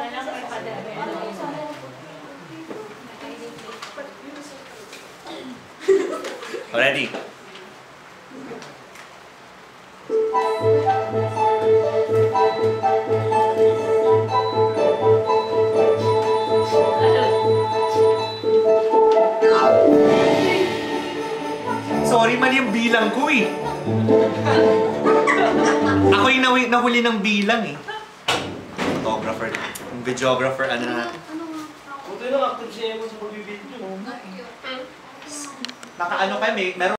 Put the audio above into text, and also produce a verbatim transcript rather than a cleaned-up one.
Ready? Sorry, mali yung bilang ko eh. Ako yung nawi- nahuli ng bilang eh. Photographer, yung videographer, ano na natin. Buti na active siya mo sa pagbibidyo. Naka ano kami, meron